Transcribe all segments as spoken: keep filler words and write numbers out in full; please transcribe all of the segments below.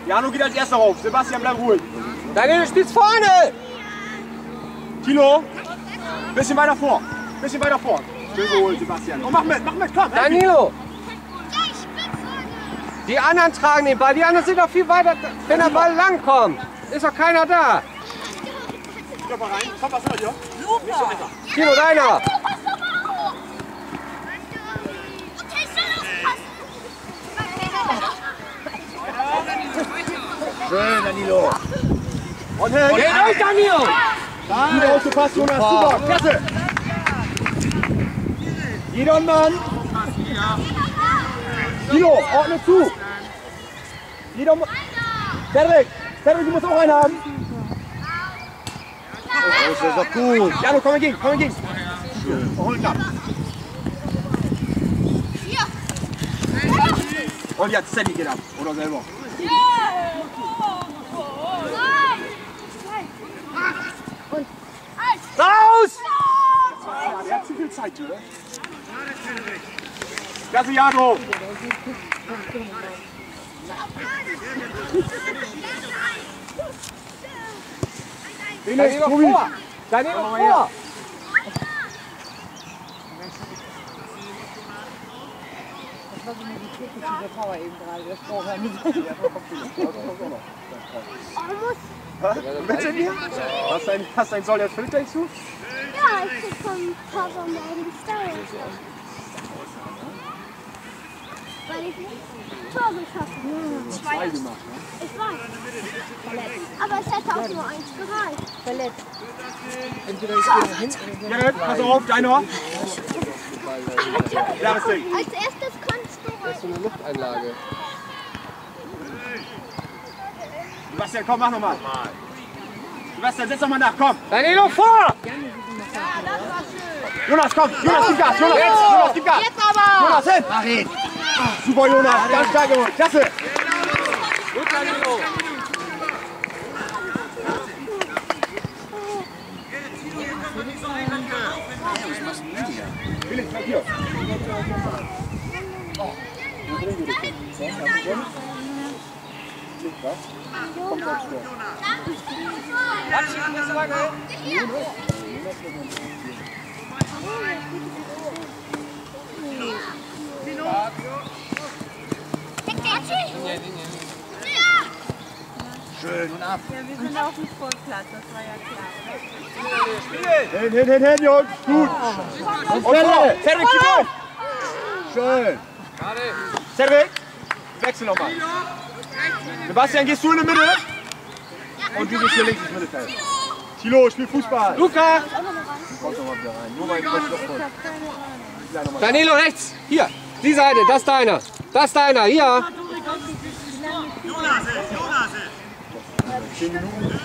Jano geht als erster rauf. Sebastian, bleib ruhig. Daniel, du spielst vorne! Tilo, bisschen weiter vor. Bisschen weiter vor. Schön geholt, Sebastian. Oh, mach mit, mach mit, komm. Danilo! Die anderen tragen den Ball, die anderen sind doch viel weiter, wenn der Ball lang kommt. Ist doch keiner da. Komm mal rein. Komm, was soll hier? Nicht so einfach. Tilo, deiner! Schön, Danilo. Und hin. Und hin, Danilo! Wieder aufgepasst, Jonas. Super, klasse. Jeder Mann. Tilo, ordne zu. Jeder Mann. Cedric, Cedric, du musst auch einen haben. Oh, das ist doch gut. Jano, komm entgegen, komm entgegen. Schön. Verholen ab. Und jetzt Sandy geht ab. Oder selber. Raus! Ja, der hat zu viel Zeit, oder? Klasse, Jano! Danilo vor! Danilo vor! Das war so eine typische Power eben gerade. Das braucht er nicht. Willst du mir? Hast du einen, hast du einen Soll der Filter zu? Ja, ich krieg vom Papa morgen gestellt. Weil ich ein Tor geschossen habe. Zwei gemacht, ne? Ich weiß. Aber es hätte auch nur eins gereicht. Verletzt. Entweder ich gehe nach hinten. Jared, pass auf, deiner. Klares Ding. Als erstes kannst du. Das ist so eine Lufteinlage. Sebastian, komm, mach nochmal. Sebastian, setz doch mal nach, komm. Danilo vor! Jonas, komm. Jonas, gib Gas. Jonas, Jonas, gib Gas. Jetzt aber! Jonas, hin. Mach ihn. Super, Jonas. Ganz stark geholt. Klasse. Gut, Danilo! Felix, bleib hier. Oh. Kommt ganz schnell. Schön und ab. Ja, wir sind auf dem Sportplatz, das war ja klar. Hin, hin, hin, hin, Jungs. Gut. Und Cedric, Cedric, gib durch. Schön. Cedric, wechsel nochmal. Sebastian, gehst du in die Mitte? Und du gehst hier links ins Mittelfeld. Tilo, spiel Fußball. Luca! Du kommst nochmal wieder rein. Nur mein Kopf noch voll. Danilo rechts! Hier! Die Seite, das ist deiner! Das ist deiner! Hier! zehn Minuten.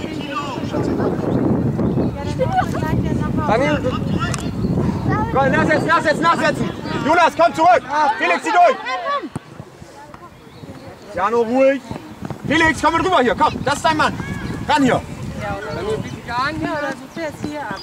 Danilo! Komm, nachsetzen, nachsetzen, nachsetzen. Jonas, komm zurück. Felix, zieh durch. Jano, ruhig. Felix, komm mal rüber hier. Komm, das ist dein Mann. Ran hier. Danilo, bitte gar nicht! Ja, oder du fährst hier ab.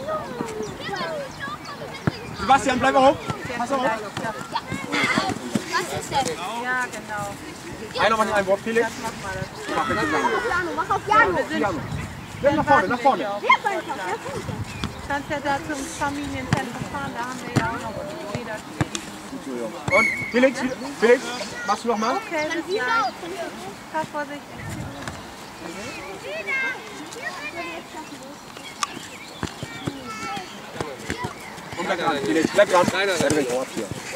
Sebastian, bleib auf. Pass auf. Was ist das? Ja, genau. Einer macht einen Wort, Felix. Mach mal das. Mach bitte zusammen. Jano, mach auf Jano. Jano. Bleib nach vorne, nach vorne. Wer ist einfach? Wer ist einfach? Kannst ja da zum Familienzentrum fahren, da haben wir ja auch noch Räder stehen. Und Felix, Felix, machst du noch mal? Okay, bis gleich. Fahr vorsichtig. Und bleib dran, Felix, bleib dran. Kleiner, Bleib der dran.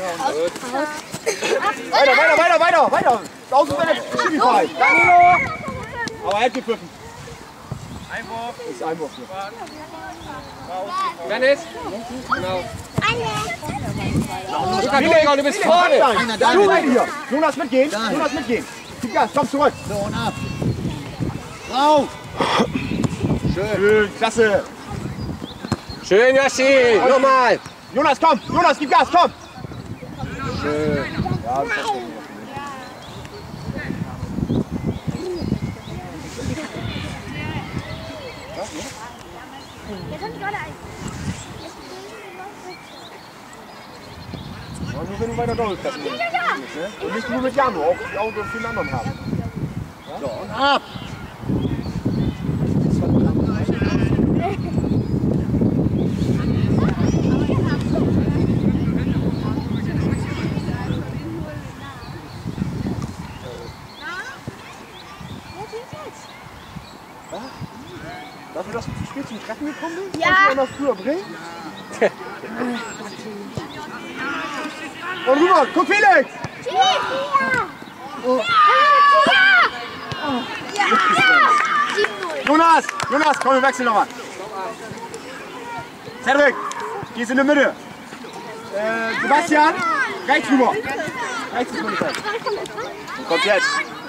Weiter, weiter, weiter, weiter, weiter. Außen bei der Schiri-Frei. Danilo. Aber er hat gepfiffen. Einwurf. Das ist Einwurf hier. Dennis! Genau. Luca, Felix, du, du bist vorne! Du rein hier. Jonas mitgehen. Jonas mitgehen. Gib Gas, komm zurück. So und ab. Rauf! Schön. Schön, klasse. Schön, Yoshi! Nochmal! Jonas, komm. Jonas, gib Gas, komm. Schön. Ja, das ist Jetzt haben die gerade ein. nur wenn du weiter doppelt treffen willst. Und nicht nur mit Jano, auch die Augen und vielen anderen haben. So, und ab. Dafür, dass du zu spät zum Treffen gekommen bist? Ja. Kannst du noch früher bringen? Und rüber, guck Felix! Oh. Ja. Jonas, Jonas, komm, wir wechseln nochmal. Cedric, gehst in die Mitte. Äh, Sebastian, rechts rüber. Rechts ist Polizei. Kommt jetzt.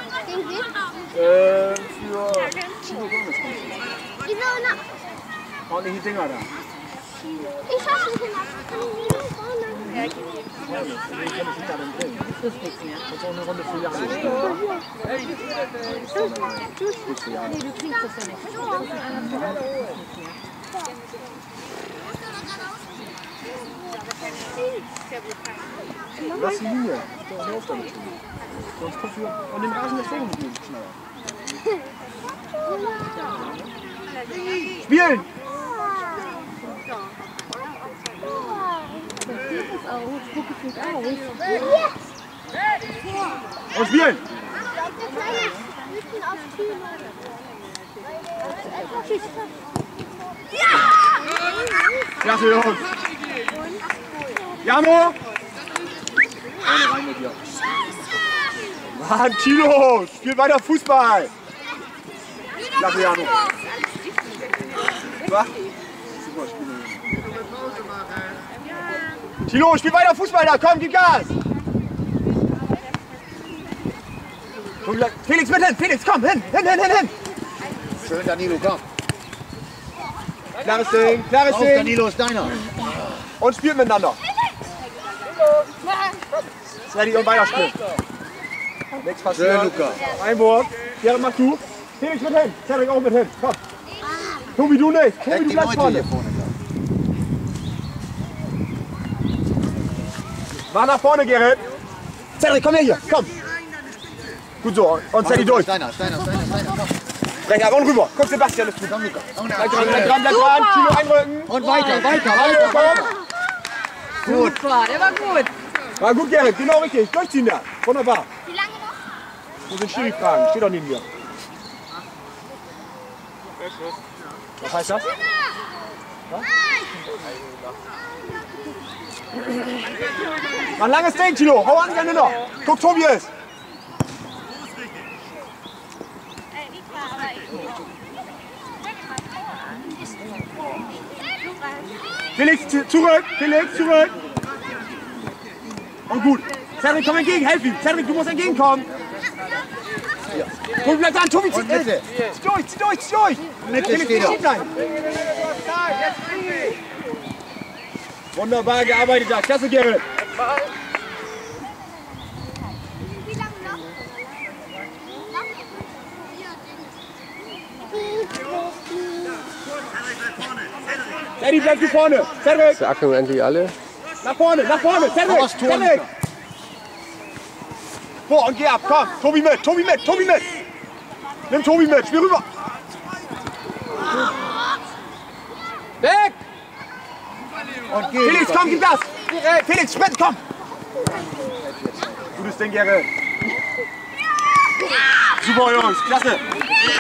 Äh, für Chino Gomez. Ordentliche Dinger da. Ich hab schon gemacht. Ja, ich Das ist nichts mehr. Das ist auch eine Runde für Jan. Nee, du kriegst das ja nicht. Lass die Linie. Hör auf damit. Sonst kommst du an den Rasen des Weges nicht schneller. Spielen! Und spielen! Klasse, Jungs! Jamo! Ohne rein mit dir. Mann, Tilo! Spiel weiter Fußball! Klasse, Jamo! Was? Super, spiel. Tilo, spiel weiter Fußball da! Komm, gib Gas! Felix, mit hin! Felix, komm! Hin! Hin, hin, hin, hin! Schön, Danilo, komm. Klares Ding, klares Auf, Ding! Danilo ist deiner. Und spielt miteinander. Ready und weiter spielen. Nichts passiert. Schön, Luca. Einwurf. Gerrit, mach du. Felix mit hin. Cedric auch mit hin. Komm. Tobi, du nicht. Tobi, Direkt du die bleibst Leute hier vorne. vorne. Mach nach vorne, Gerrit. Cedric, komm her hier. Komm. Gut so. Und Cedric durch. Steiner, Steiner, Steiner, Steiner, komm. Recht ab und rüber. Guck, Sebastian ist gut. Komm, Luca. Bleib dran, bleib dran, bleib dran. Kilo einrücken. Und weiter, weiter, Hallo, weiter. komm. Gut. Super, der war gut. War gut, Gerrit. Genau richtig. Durchziehen da. Wunderbar. Wie lange noch? Wo sind Schiri-Fragen? Steht doch neben dir. Was heißt das? Was? Mal ein langes Ding, Tilo. Hau an, gerne noch. Guck, Tobi ist. Felix, zurück. Felix, zurück. Und gut. Cedric, komm entgegen. Helf ihm. Cedric, du musst entgegenkommen. Tobi, bleib dran. Tobi, zieh durch. Zieh durch, zieh durch, zieh durch. Mitte Felix, steht nicht er. schief sein. Wunderbar gearbeitet da. Klasse, Gerrit. Wie lange noch? Teddy, bleib du vorne. Cedric, Sacken endlich alle. nach vorne, nach vorne. Cedric, Raus, Tor, Cedric. Luca. Vor und geh ab, komm. Tobi mit, Tobi mit, Tobi mit. Nimm Tobi mit, spiel rüber. Weg! Und geh, Felix, Luca, komm, geh. gib das. Felix, sprint, komm. Gutes Ding, Gerrit. Super, Jungs, klasse.